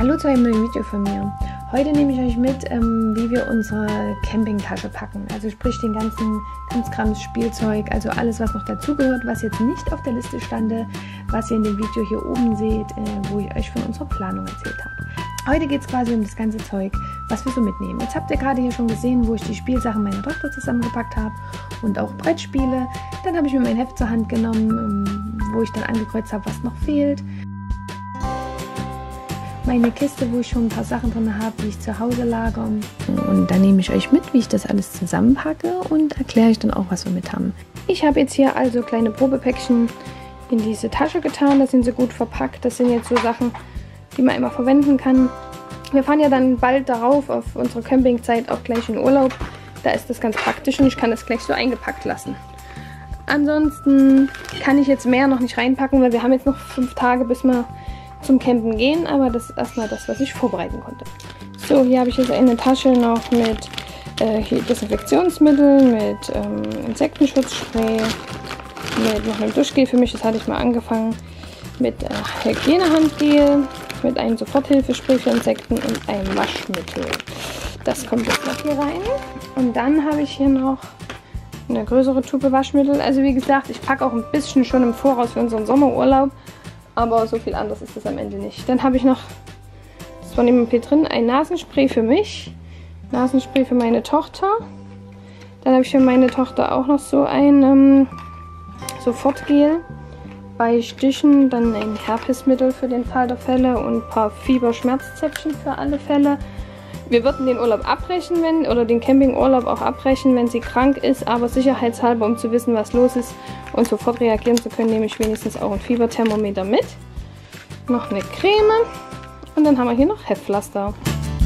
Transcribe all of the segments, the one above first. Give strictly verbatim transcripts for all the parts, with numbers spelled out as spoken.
Hallo zu einem neuen Video von mir. Heute nehme ich euch mit, ähm, wie wir unsere Campingtasche packen. Also sprich den ganzen Krimskrams, Spielzeug, also alles, was noch dazugehört, was jetzt nicht auf der Liste stande, was ihr in dem Video hier oben seht, äh, wo ich euch von unserer Planung erzählt habe. Heute geht es quasi um das ganze Zeug, was wir so mitnehmen. Jetzt habt ihr gerade hier schon gesehen, wo ich die Spielsachen meiner Tochter zusammengepackt habe und auch Brettspiele. Dann habe ich mir mein Heft zur Hand genommen, ähm, wo ich dann angekreuzt habe, was noch fehlt. Meine Kiste, wo ich schon ein paar Sachen drin habe, die ich zu Hause lagere. Und dann nehme ich euch mit, wie ich das alles zusammenpacke und erkläre euch dann auch, was wir mit haben. Ich habe jetzt hier also kleine Probepäckchen in diese Tasche getan. Da sind sie gut verpackt. Das sind jetzt so Sachen, die man immer verwenden kann. Wir fahren ja dann bald darauf auf unsere Campingzeit auch gleich in Urlaub. Da ist das ganz praktisch und ich kann das gleich so eingepackt lassen. Ansonsten kann ich jetzt mehr noch nicht reinpacken, weil wir haben jetzt noch fünf Tage, bis wir zum Campen gehen, aber das ist erstmal das, was ich vorbereiten konnte. So, hier habe ich jetzt eine Tasche noch mit äh, hier Desinfektionsmittel, mit ähm, Insektenschutzspray, mit noch einem Duschgel für mich, das hatte ich mal angefangen, mit äh, Hygienehandgel, mit einem Soforthilfespray für Insekten und einem Waschmittel. Das kommt jetzt noch hier rein. Und dann habe ich hier noch eine größere Tube Waschmittel. Also wie gesagt, ich packe auch ein bisschen schon im Voraus für unseren Sommerurlaub. Aber so viel anders ist es am Ende nicht. Dann habe ich noch, das war neben dem P drin, ein Nasenspray für mich. Nasenspray für meine Tochter. Dann habe ich für meine Tochter auch noch so ein ähm, Sofortgel bei Stichen. Dann ein Herpesmittel für den Fall der Fälle und ein paar Fieberschmerzzäpfchen für alle Fälle. Wir würden den Urlaub abbrechen, wenn, oder den Campingurlaub auch abbrechen, wenn sie krank ist, aber sicherheitshalber, um zu wissen, was los ist und sofort reagieren zu können, nehme ich wenigstens auch ein Fieberthermometer mit. Noch eine Creme und dann haben wir hier noch Heftpflaster.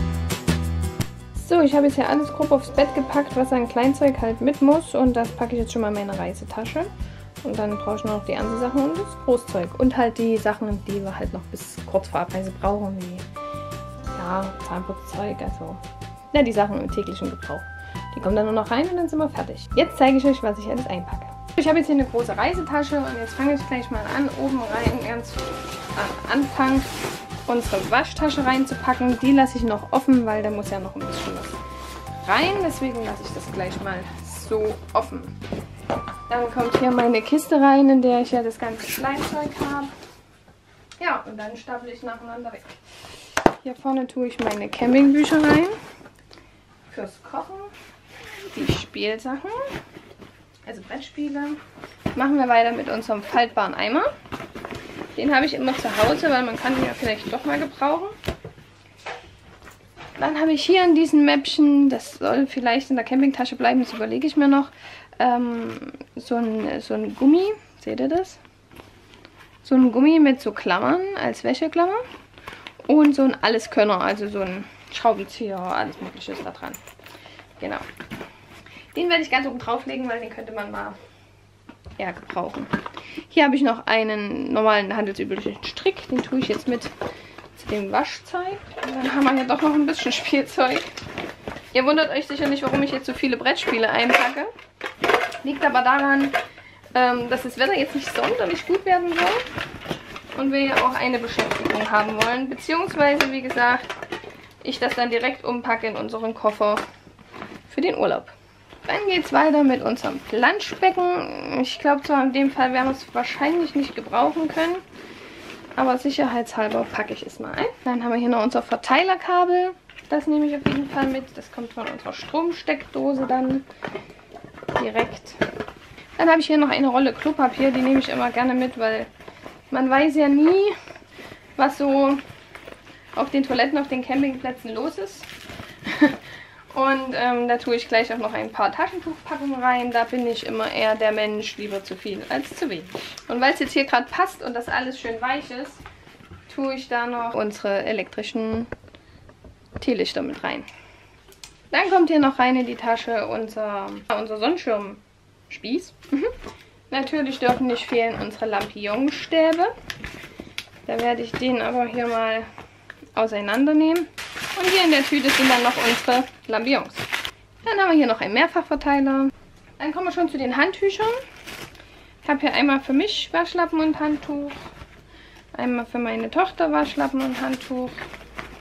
So, ich habe jetzt hier alles grob aufs Bett gepackt, was an Kleinzeug halt mit muss, und das packe ich jetzt schon mal in meine Reisetasche. Und dann brauche ich noch die Anziehsachen und das Großzeug und halt die Sachen, die wir halt noch bis kurz vor Abreise brauchen, wie ja, Zahnputzzeug, also ja, die Sachen im täglichen Gebrauch. Die kommen dann nur noch rein und dann sind wir fertig. Jetzt zeige ich euch, was ich alles einpacke. Ich habe jetzt hier eine große Reisetasche und jetzt fange ich gleich mal an, oben rein ganz am Anfang unsere Waschtasche reinzupacken. Die lasse ich noch offen, weil da muss ja noch ein bisschen was rein. Deswegen lasse ich das gleich mal so offen. Dann kommt hier meine Kiste rein, in der ich ja das ganze Kleinzeug habe. Ja, und dann staple ich nacheinander weg. Hier vorne tue ich meine Campingbücher rein. Fürs Kochen. Die Spielsachen. Also Brettspiele. Machen wir weiter mit unserem faltbaren Eimer. Den habe ich immer zu Hause, weil man kann den ja vielleicht doch mal gebrauchen. Dann habe ich hier in diesem Mäppchen, das soll vielleicht in der Campingtasche bleiben, das überlege ich mir noch, ähm, so, ein, so ein Gummi. Seht ihr das? So ein Gummi mit so Klammern als Wäscheklammer. Und so ein Alleskönner, also so ein Schraubenzieher, alles mögliche ist da dran. Genau. Den werde ich ganz oben drauflegen, weil den könnte man mal eher gebrauchen. Hier habe ich noch einen normalen handelsüblichen Strick. Den tue ich jetzt mit zu dem Waschzeug. Und dann haben wir hier doch noch ein bisschen Spielzeug. Ihr wundert euch sicher nicht, warum ich jetzt so viele Brettspiele einpacke. Liegt aber daran, ähm, dass das Wetter jetzt nicht sonderlich gut werden soll. Und wir ja auch eine Beschäftigung haben wollen. Beziehungsweise, wie gesagt, ich das dann direkt umpacke in unseren Koffer für den Urlaub. Dann geht es weiter mit unserem Planschbecken. Ich glaube zwar, in dem Fall werden wir es wahrscheinlich nicht gebrauchen können. Aber sicherheitshalber packe ich es mal ein. Dann haben wir hier noch unser Verteilerkabel. Das nehme ich auf jeden Fall mit. Das kommt von unserer Stromsteckdose dann direkt. Dann habe ich hier noch eine Rolle Klopapier. Die nehme ich immer gerne mit, weil man weiß ja nie, was so auf den Toiletten, auf den Campingplätzen los ist. Und ähm, da tue ich gleich auch noch ein paar Taschentuchpackungen rein. Da bin ich immer eher der Mensch, lieber zu viel als zu wenig. Und weil es jetzt hier gerade passt und das alles schön weich ist, tue ich da noch unsere elektrischen Teelichter mit rein. Dann kommt hier noch rein in die Tasche unser, unser Sonnenschirmspieß. Mhm. Natürlich dürfen nicht fehlen unsere Lampionsstäbe. Da werde ich den aber hier mal auseinandernehmen. Und hier in der Tüte sind dann noch unsere Lampions. Dann haben wir hier noch einen Mehrfachverteiler. Dann kommen wir schon zu den Handtüchern. Ich habe hier einmal für mich Waschlappen und Handtuch. Einmal für meine Tochter Waschlappen und Handtuch.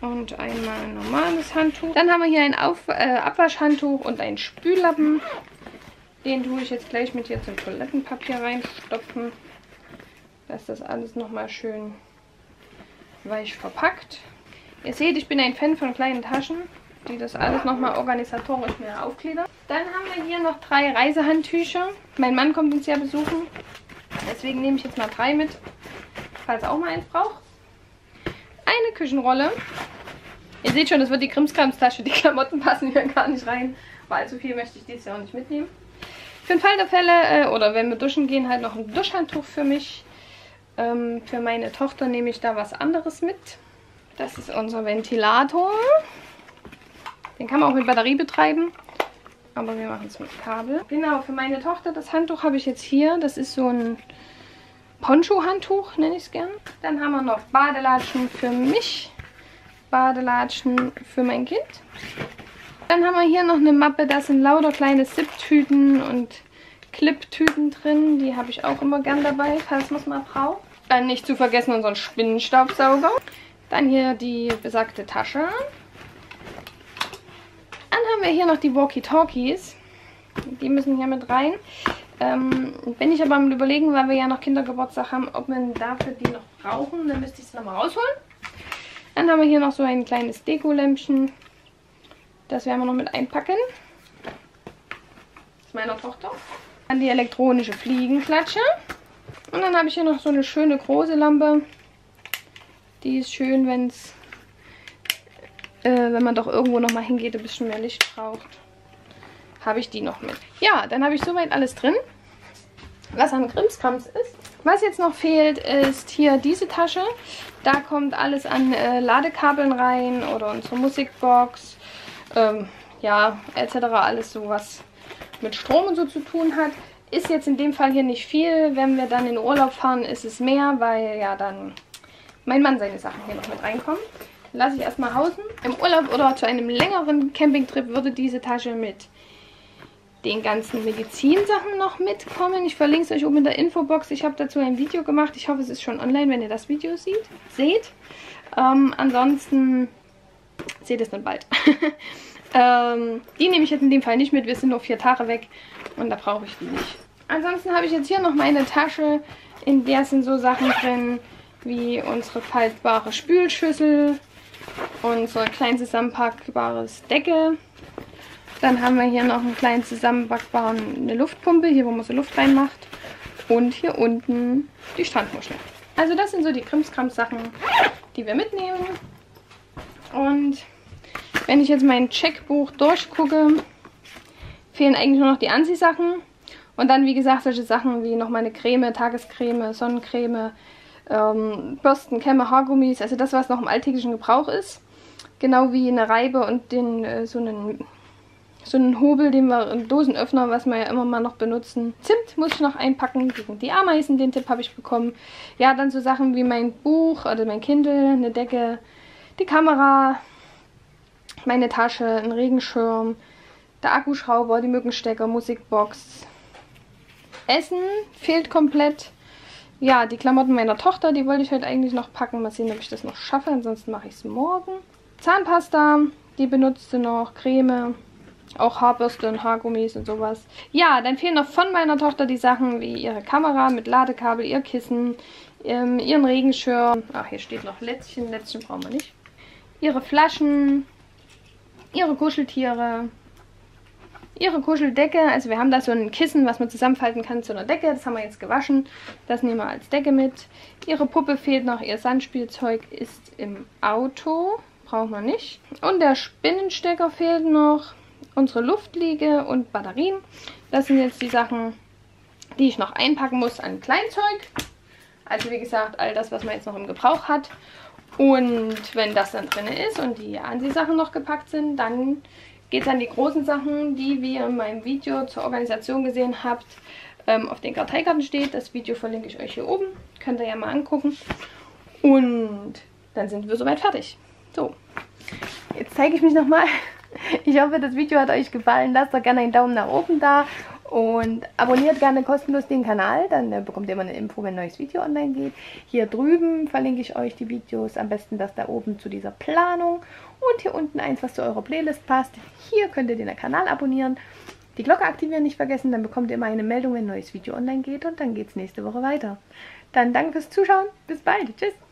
und einmal ein normales Handtuch. Dann haben wir hier ein Auf, äh, Abwaschhandtuch und einen Spüllappen. Den tue ich jetzt gleich mit hier zum Toilettenpapier reinstopfen, dass das alles nochmal schön weich verpackt. Ihr seht, ich bin ein Fan von kleinen Taschen, die das alles nochmal organisatorisch mehr aufgliedern. Dann haben wir hier noch drei Reisehandtücher. Mein Mann kommt uns ja besuchen, deswegen nehme ich jetzt mal drei mit, falls er auch mal eins braucht. Eine Küchenrolle. Ihr seht schon, das wird die Krimskrams-Tasche. Die Klamotten passen hier gar nicht rein, weil allzu viel möchte ich dieses Jahr auch nicht mitnehmen. Für den Fall der Fälle, äh, oder wenn wir duschen gehen, halt noch ein Duschhandtuch für mich. Ähm, für meine Tochter nehme ich da was anderes mit. Das ist unser Ventilator. Den kann man auch mit Batterie betreiben, aber wir machen es mit Kabel. Genau, für meine Tochter das Handtuch habe ich jetzt hier. Das ist so ein Poncho-Handtuch, nenne ich es gern. Dann haben wir noch Badelatschen für mich, Badelatschen für mein Kind. Dann haben wir hier noch eine Mappe, da sind lauter kleine Zip-Tüten und Clip-Tüten drin. Die habe ich auch immer gern dabei, falls man es mal braucht. Dann nicht zu vergessen unseren Spinnenstaubsauger. Dann hier die besagte Tasche. Dann haben wir hier noch die Walkie-Talkies. Die müssen hier mit rein. Ähm, bin ich aber am Überlegen, weil wir ja noch Kindergeburtstag haben, ob wir dafür die noch brauchen. Dann müsste ich es nochmal rausholen. Dann haben wir hier noch so ein kleines Deko-Lämpchen. Das werden wir noch mit einpacken. Das ist meiner Tochter. Dann die elektronische Fliegenklatsche. Und dann habe ich hier noch so eine schöne große Lampe. Die ist schön, wenn es, äh, wenn man doch irgendwo nochmal hingeht, ein bisschen mehr Licht braucht. Habe ich die noch mit. Ja, dann habe ich soweit alles drin, was an Krimskrams ist. Was jetzt noch fehlt, ist hier diese Tasche. Da kommt alles an äh, Ladekabeln rein oder unsere Musikbox. Ähm, ja, et cetera. Alles so, was mit Strom und so zu tun hat. Ist jetzt in dem Fall hier nicht viel. Wenn wir dann in Urlaub fahren, ist es mehr, weil ja dann mein Mann seine Sachen hier noch mit reinkommen. Lasse ich erstmal hausen. Im Urlaub oder zu einem längeren Campingtrip würde diese Tasche mit den ganzen Medizinsachen noch mitkommen. Ich verlinke es euch oben in der Infobox. Ich habe dazu ein Video gemacht. Ich hoffe, es ist schon online, wenn ihr das Video sieht, seht. Ähm, ansonsten seht es dann bald. ähm, die nehme ich jetzt in dem Fall nicht mit. Wir sind nur vier Tage weg und da brauche ich die nicht. Ansonsten habe ich jetzt hier noch meine Tasche. In der sind so Sachen drin wie unsere faltbare Spülschüssel, unser klein zusammenpackbares Deckel. Dann haben wir hier noch einen kleinen zusammenpackbaren eine Luftpumpe, hier wo man so Luft reinmacht. Und hier unten die Strandmuschel. Also das sind so die Krimskrams-Sachen, die wir mitnehmen. Und wenn ich jetzt mein Checkbuch durchgucke, fehlen eigentlich nur noch die Anziehsachen. Und dann, wie gesagt, solche Sachen wie nochmal eine Creme, Tagescreme, Sonnencreme, ähm, Bürsten, Kämme, Haargummis. Also das, was noch im alltäglichen Gebrauch ist. Genau wie eine Reibe und den, äh, so einen... So einen Hobel, den wir, einen Dosenöffner, was wir ja immer mal noch benutzen. Zimt muss ich noch einpacken gegen die Ameisen, den Tipp habe ich bekommen. Ja, dann so Sachen wie mein Buch oder mein Kindle, eine Decke, die Kamera, meine Tasche, ein Regenschirm, der Akkuschrauber, die Mückenstecker, Musikbox. Essen fehlt komplett. Ja, die Klamotten meiner Tochter, die wollte ich heute eigentlich noch packen. Mal sehen, ob ich das noch schaffe, ansonsten mache ich es morgen. Zahnpasta, die benutzt sie noch, Creme. Auch Haarbürste und Haargummis und sowas. Ja, dann fehlen noch von meiner Tochter die Sachen wie ihre Kamera mit Ladekabel, ihr Kissen, ähm, ihren Regenschirm. Ach, hier steht noch Lätzchen. Lätzchen brauchen wir nicht. Ihre Flaschen, ihre Kuscheltiere, ihre Kuscheldecke. Also wir haben da so ein Kissen, was man zusammenfalten kann zu einer Decke. Das haben wir jetzt gewaschen. Das nehmen wir als Decke mit. Ihre Puppe fehlt noch. Ihr Sandspielzeug ist im Auto. Brauchen wir nicht. Und der Spinnenstecker fehlt noch. Unsere Luftliege und Batterien. Das sind jetzt die Sachen, die ich noch einpacken muss an Kleinzeug. Also wie gesagt, all das, was man jetzt noch im Gebrauch hat. Und wenn das dann drin ist und die Anziehsachen noch gepackt sind, dann geht es an die großen Sachen, die wie ihr in meinem Video zur Organisation gesehen habt, ähm, auf den Karteikarten steht. Das Video verlinke ich euch hier oben. Könnt ihr ja mal angucken. Und dann sind wir soweit fertig. So, jetzt zeige ich mich nochmal. Ich hoffe, das Video hat euch gefallen. Lasst doch gerne einen Daumen nach oben da. Und abonniert gerne kostenlos den Kanal, dann äh, bekommt ihr immer eine Info, wenn ein neues Video online geht. Hier drüben verlinke ich euch die Videos, am besten das da oben zu dieser Planung. Und hier unten eins, was zu eurer Playlist passt. Hier könnt ihr den Kanal abonnieren. Die Glocke aktivieren nicht vergessen, dann bekommt ihr immer eine Meldung, wenn ein neues Video online geht. Und dann geht es nächste Woche weiter. Dann danke fürs Zuschauen, bis bald, tschüss.